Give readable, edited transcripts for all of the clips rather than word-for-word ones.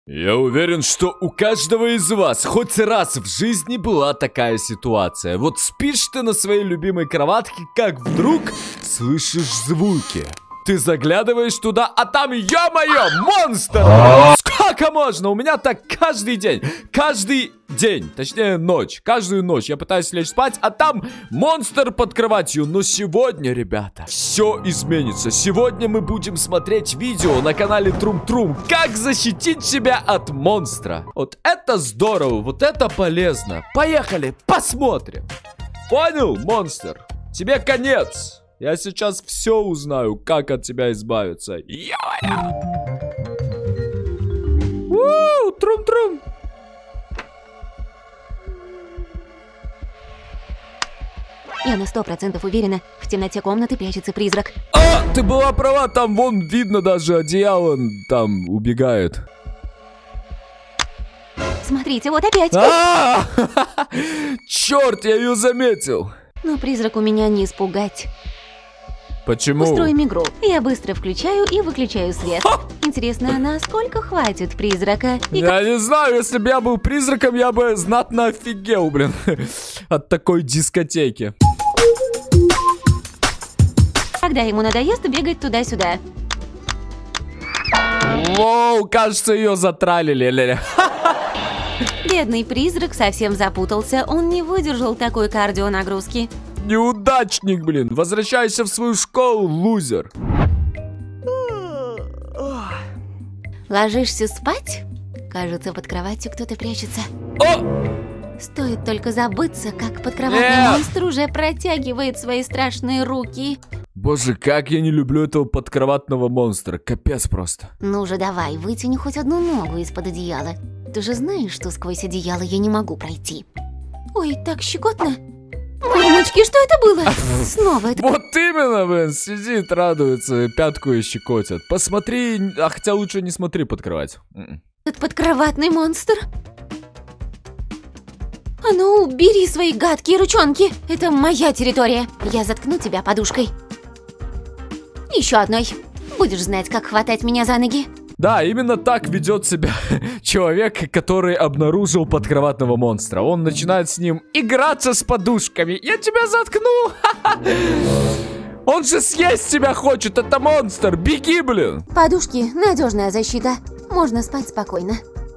Я уверен, что у каждого из вас хоть раз в жизни была такая ситуация. Вот спишь ты на своей любимой кроватке, как вдруг слышишь звуки. Ты заглядываешь туда, а там, ё-моё, монстр! Сколько можно? У меня так каждый день. Каждый день, точнее ночь. Каждую ночь я пытаюсь лечь спать, а там монстр под кроватью. Но сегодня, ребята, все изменится. Сегодня мы будем смотреть видео на канале Трум-Трум. Как защитить себя от монстра. Вот это здорово, вот это полезно. Поехали, посмотрим. Понял, монстр? Тебе конец. Я сейчас все узнаю, как от тебя избавиться. Йо-йо! Трум-трум! Я на 100% уверена, в темноте комнаты прячется призрак. А, ты была права, там вон видно даже одеяло, там убегает. Смотрите, вот опять. Черт, я ее заметил. Но призрак у меня не испугать. Почему? Устроим игру. Я быстро включаю и выключаю свет. Интересно, насколько хватит призрака? Я не знаю, если бы я был призраком, я бы знатно офигел, блин, от такой дискотеки. Когда ему надоест бегать туда-сюда. Воу, кажется, ее затралили. Бедный призрак совсем запутался. Он не выдержал такой кардионагрузки. Неудачник, блин. Возвращайся в свою школу, лузер. Ложишься спать? Кажется, под кроватью кто-то прячется. О! Стоит только забыться, как подкроватный монстр уже протягивает свои страшные руки. Боже, как я не люблю этого подкроватного монстра. Капец просто. Ну же, давай, вытяни хоть одну ногу из-под одеяла. Ты же знаешь, что сквозь одеяло я не могу пройти. Ой, так щекотно. Мамочки, что это было? Снова это... Вот именно, блин, сидит, радуется, пятку и щекотят. Посмотри, а хотя лучше не смотри под кровать. Этот подкроватный монстр. А ну, бери свои гадкие ручонки. Это моя территория. Я заткну тебя подушкой. Еще одной. Будешь знать, как хватать меня за ноги. Да, именно так ведет себя человек, который обнаружил подкроватного монстра. Он начинает с ним играться с подушками. Я тебя заткну! Он же съесть тебя хочет, это монстр! Беги, блин! Подушки — надежная защита. Можно спать спокойно.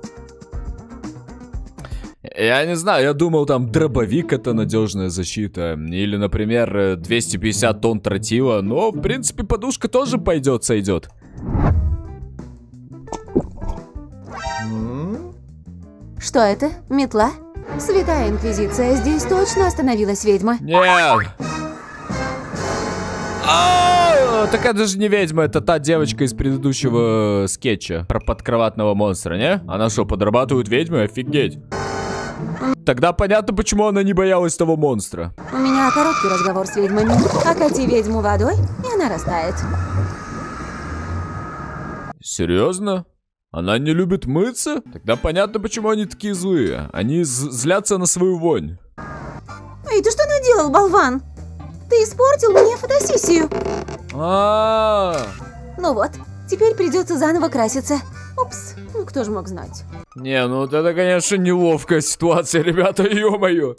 Я не знаю, я думал, там дробовик — это надежная защита. Или, например, 250 тонн тротила. Но, в принципе, подушка тоже пойдет, сойдет. Что это? Метла? Святая Инквизиция, здесь точно остановилась ведьма. Нет! Так это же не ведьма, это та девочка из предыдущего скетча про подкроватного монстра, не? Она что, подрабатывает ведьмой? Офигеть. Тогда понятно, почему она не боялась того монстра. У меня короткий разговор с ведьмами. Окати ведьму водой, и она растает. Серьезно? Она не любит мыться? Тогда понятно, почему они такие злые. Они злятся на свою вонь. Эй, ты что наделал, болван? Ты испортил мне фотосессию. Ну вот, теперь придется заново краситься. Упс, ну кто же мог знать? Не, ну вот это, конечно, неловкая ситуация, ребята, ё-моё.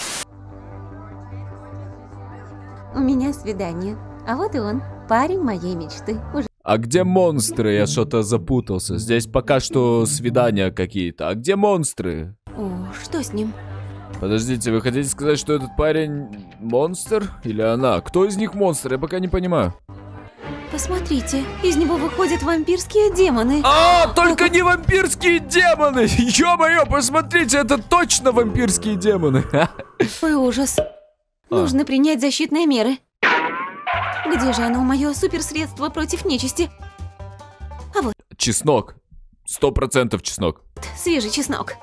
У меня свидание. А вот и он, парень моей мечты. А где монстры? Я что-то запутался. Здесь пока что свидания какие-то. А где монстры? О, что с ним? Подождите, вы хотите сказать, что этот парень монстр? Или она? Кто из них монстр? Я пока не понимаю. Посмотрите, из него выходят вампирские демоны. Только не вампирские демоны! Ё-моё, посмотрите, это точно вампирские демоны. Ой, ужас. Нужно принять защитные меры. Где же оно, мое суперсредство против нечисти? А вот. Чеснок. 100% чеснок. Свежий чеснок.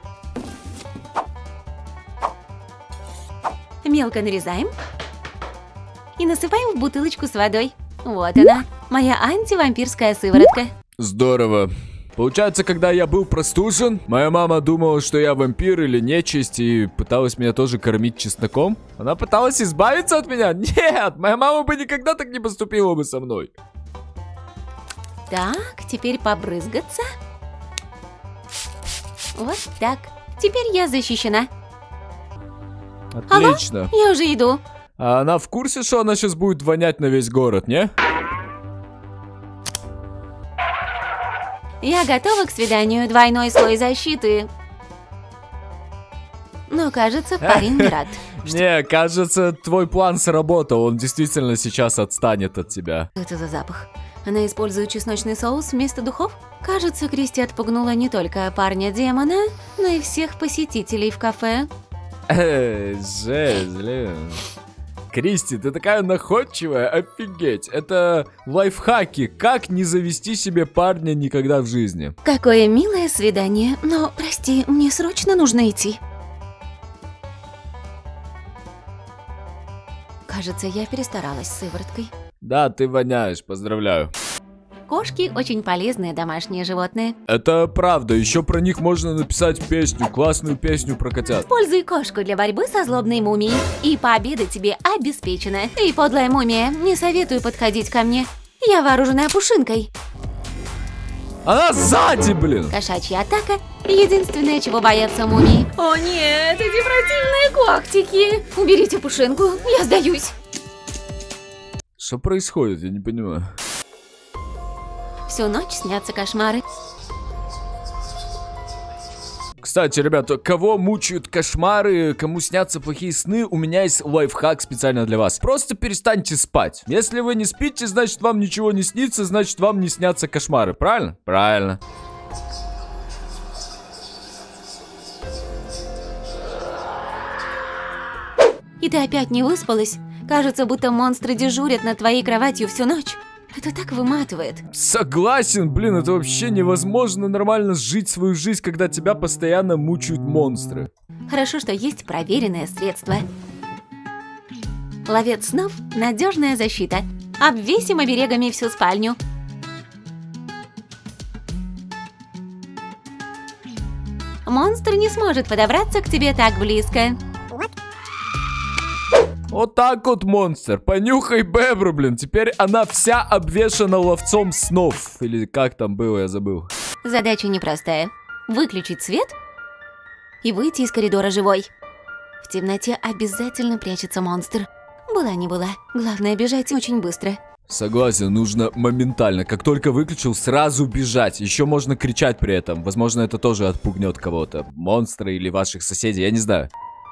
Мелко нарезаем. И насыпаем в бутылочку с водой. Вот она, моя антивампирская сыворотка. Здорово. Получается, когда я был простужен, моя мама думала, что я вампир или нечисть, и пыталась меня тоже кормить чесноком. Она пыталась избавиться от меня? Нет, моя мама бы никогда так не поступила бы со мной. Так, теперь побрызгаться. Вот так. Теперь я защищена. Отлично. Алло, я уже иду. А она в курсе, что она сейчас будет вонять на весь город, не? Я готова к свиданию. Двойной слой защиты. Но, кажется, парень не рад. Не, кажется, твой план сработал. Он действительно сейчас отстанет от тебя. Что это за запах? Она использует чесночный соус вместо духов? Кажется, Кристи отпугнула не только парня-демона, но и всех посетителей в кафе. Жесть, блин. Кристи, ты такая находчивая, офигеть. Это лайфхаки, как не завести себе парня никогда в жизни. Какое милое свидание, но, прости, мне срочно нужно идти. Кажется, я перестаралась с сывороткой. Да, ты воняешь, поздравляю. Кошки очень полезные домашние животные. Это правда, еще про них можно написать песню, классную песню про котят. Используй кошку для борьбы со злобной мумией, и победа тебе обеспечена. Ты, подлая мумия, не советую подходить ко мне. Я вооружена пушинкой. Она сзади, блин! Кошачья атака — единственное, чего боятся мумии. О нет, эти противные когтики! Уберите пушинку, я сдаюсь. Что происходит, я не понимаю. Всю ночь снятся кошмары. Кстати, ребята, кого мучают кошмары, кому снятся плохие сны, у меня есть лайфхак специально для вас. Просто перестаньте спать. Если вы не спите, значит вам ничего не снится, значит вам не снятся кошмары. Правильно? Правильно. И ты опять не выспалась? Кажется, будто монстры дежурят над твоей кроватью всю ночь. Это так выматывает. Согласен, блин, это вообще невозможно нормально жить свою жизнь, когда тебя постоянно мучают монстры. Хорошо, что есть проверенное средство. Ловец снов – надежная защита. Обвесим оберегами всю спальню. Монстр не сможет подобраться к тебе так близко. Вот так вот, монстр. Понюхай бебру, блин. Теперь она вся обвешана ловцом снов. Или как там было, я забыл. Задача непростая. Выключить свет и выйти из коридора живой. В темноте обязательно прячется монстр. Была не была. Главное бежать очень быстро. Согласен, нужно моментально. Как только выключил, сразу бежать. Еще можно кричать при этом. Возможно, это тоже отпугнет кого-то. Монстра или ваших соседей, я не знаю.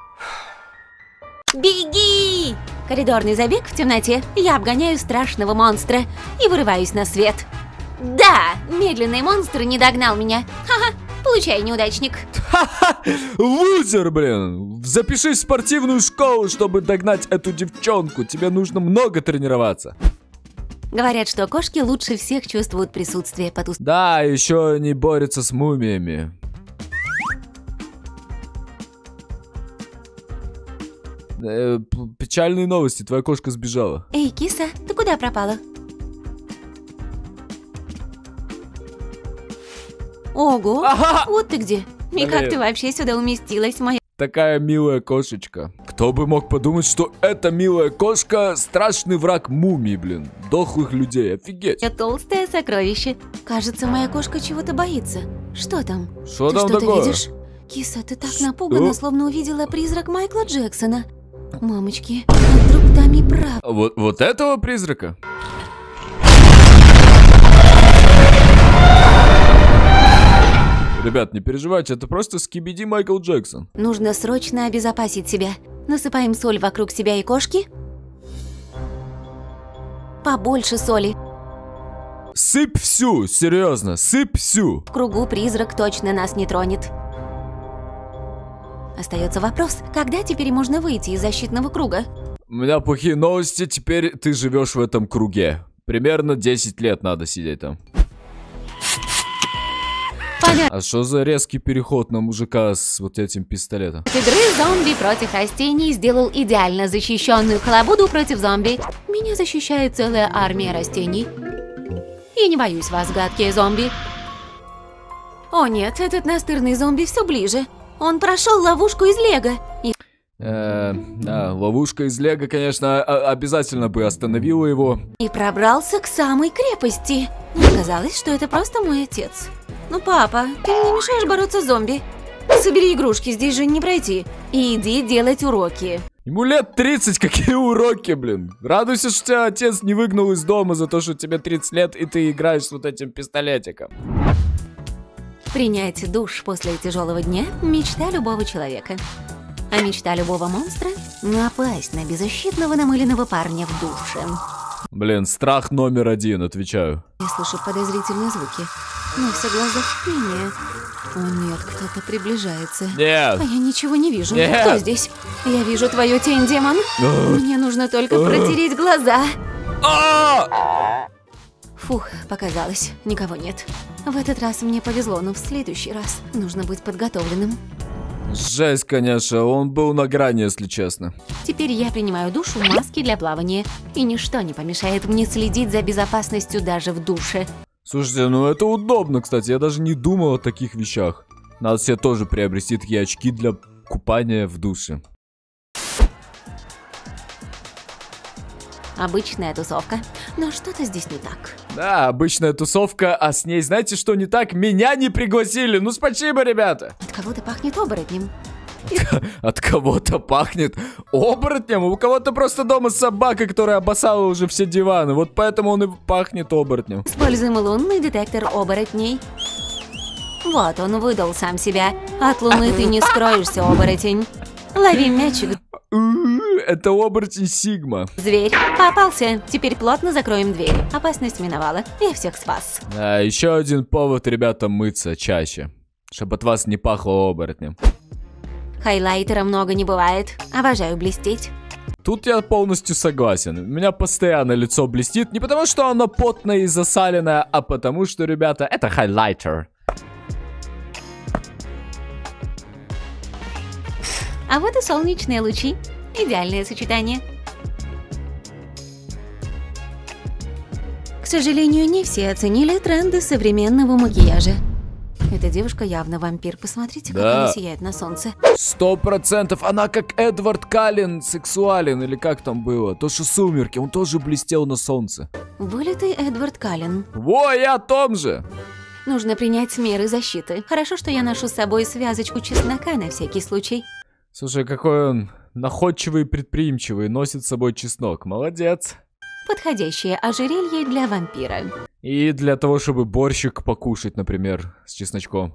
Беги! Коридорный забег в темноте. Я обгоняю страшного монстра и вырываюсь на свет. Да, медленный монстр не догнал меня. Ха-ха, получай, неудачник. Ха-ха, лузер, блин. Запишись в спортивную школу, чтобы догнать эту девчонку. Тебе нужно много тренироваться. Говорят, что кошки лучше всех чувствуют присутствие по ту сторону. Да, еще они борются с мумиями. Печальные новости, твоя кошка сбежала. Эй, киса, ты куда пропала? Ого, Ага! вот ты где. И как ты вообще сюда уместилась, моя... Такая милая кошечка. Кто бы мог подумать, что эта милая кошка страшный враг мумий, блин. Дохлых людей, офигеть. толстое сокровище. Кажется, моя кошка чего-то боится. Что там? Что Ты там что-то такое? видишь? Киса, ты так напугана, словно увидела призрак Майкла Джексона. Мамочки, а вдруг там и прав. Вот этого призрака? Ребят, не переживайте, это просто скибиди Майкл Джексон. Нужно срочно обезопасить себя. Насыпаем соль вокруг себя и кошки. Побольше соли. Сыпь всю, серьезно, сыпь всю. В кругу призрак точно нас не тронет. Остается вопрос, когда теперь можно выйти из защитного круга? У меня плохие новости, теперь ты живешь в этом круге. Примерно 10 лет надо сидеть там. А что за резкий переход на мужика с вот этим пистолетом? Игры зомби против растений сделал идеально защищенную халабуду против зомби. Меня защищает целая армия растений. Я не боюсь вас, гадкие зомби. О нет, этот настырный зомби все ближе. Он прошел ловушку из лего. Да, ловушка из лего, конечно, обязательно бы остановила его. И пробрался к самой крепости. Мне казалось, что это просто мой отец. Ну, папа, ты мне мешаешь бороться с зомби. Собери игрушки, здесь же не пройти. И иди делать уроки. Ему лет 30, какие уроки, блин. Радуйся, что тебя отец не выгнал из дома за то, что тебе 30 лет, и ты играешь с вот этим пистолетиком. Принять душ после тяжелого дня – мечта любого человека. А мечта любого монстра – напасть на беззащитного намыленного парня в душе. Блин, страх номер 1, отвечаю. Я слышу подозрительные звуки, но все глаза в пене. О нет, кто-то приближается. Нет. А я ничего не вижу. Нет. Кто здесь? Я вижу твою тень, демон. Мне нужно только протереть глаза. Фух, показалось, никого нет. В этот раз мне повезло, но в следующий раз нужно быть подготовленным. Жесть, конечно, он был на грани, если честно. Теперь я принимаю душ в маске для плавания, и ничто не помешает мне следить за безопасностью даже в душе. Слушайте, ну это удобно, кстати, я даже не думал о таких вещах. Надо себе тоже приобрести такие очки для купания в душе. Обычная тусовка, но что-то здесь не так. Да, обычная тусовка, а с ней знаете, что не так? Меня не пригласили, ну спасибо, ребята. От кого-то пахнет оборотнем. От кого-то пахнет оборотнем, у кого-то просто дома собака, которая обоссала уже все диваны, вот поэтому он и пахнет оборотнем. Используем лунный детектор оборотней. Вот он выдал сам себя. От луны ты не скроешься, оборотень. Лови мячик. Это оборотень Сигма. Зверь попался. Теперь плотно закроем дверь. Опасность миновала. Я всех спас. Да, еще один повод, ребята, мыться чаще. Чтобы от вас не пахло оборотнем. Хайлайтера много не бывает. Обожаю блестеть. Тут я полностью согласен. У меня постоянно лицо блестит. Не потому, что оно потное и засаленное, а потому, что, ребята, это хайлайтер. А вот и солнечные лучи. Идеальное сочетание. К сожалению, не все оценили тренды современного макияжа. Эта девушка явно вампир. Посмотрите, как она сияет на солнце. 100%. Она как Эдвард Каллен сексуален, или как там было. То, что «Сумерки», он тоже блестел на солнце. Вылитый Эдвард Каллен. Во, я о том же. Нужно принять меры защиты. Хорошо, что я ношу с собой связочку чеснока на всякий случай. Слушай, какой он находчивый и предприимчивый, носит с собой чеснок. Молодец. Подходящее ожерелье для вампира. И для того, чтобы борщик покушать, например, с чесночком.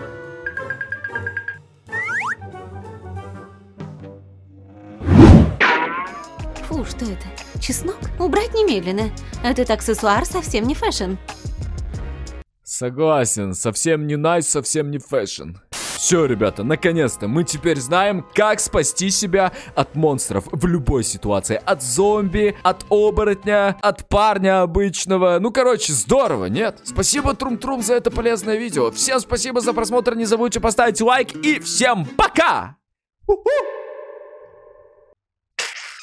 Фу, что это? Чеснок? Убрать немедленно. Этот аксессуар совсем не фэшн. Согласен, совсем не найс, совсем не фэшн. Все, ребята, наконец-то мы теперь знаем, как спасти себя от монстров в любой ситуации. От зомби, от оборотня, от парня обычного. Ну, короче, здорово, нет? Спасибо, Трум-Трум, за это полезное видео. Всем спасибо за просмотр, не забудьте поставить лайк и всем пока! У-ху!